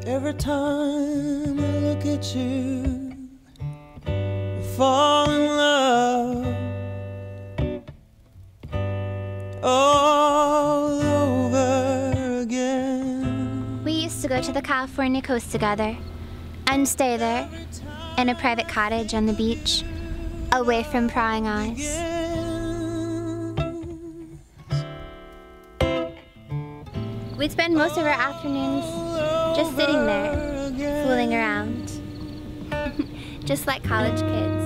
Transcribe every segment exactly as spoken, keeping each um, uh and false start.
Every time I look at you, I fall in love all over again. We used to go to the California coast together and stay there in a private cottage on the beach, away from prying eyes. We'd spend most of our afternoons just sitting there, fooling around, just like college kids.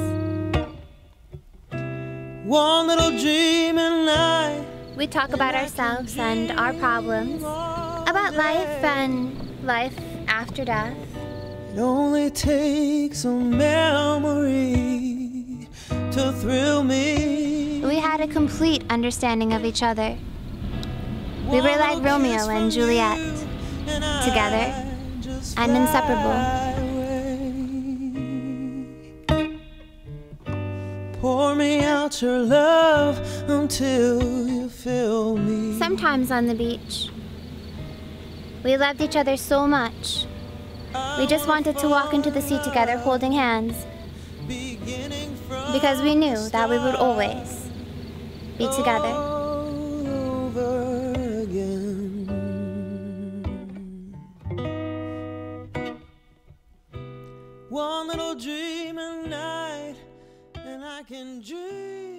One little dream and night. We'd talk about ourselves and our problems, about life and life after death. It only takes a memory to thrill me. We had a complete understanding of each other. We were like Romeo and Juliet, together and inseparable. Pour me out your love until you fill me. Sometimes on the beach, we loved each other so much. We just wanted to walk into the sea together holding hands, because we knew that we would always be together. One little dream at night, and I can dream.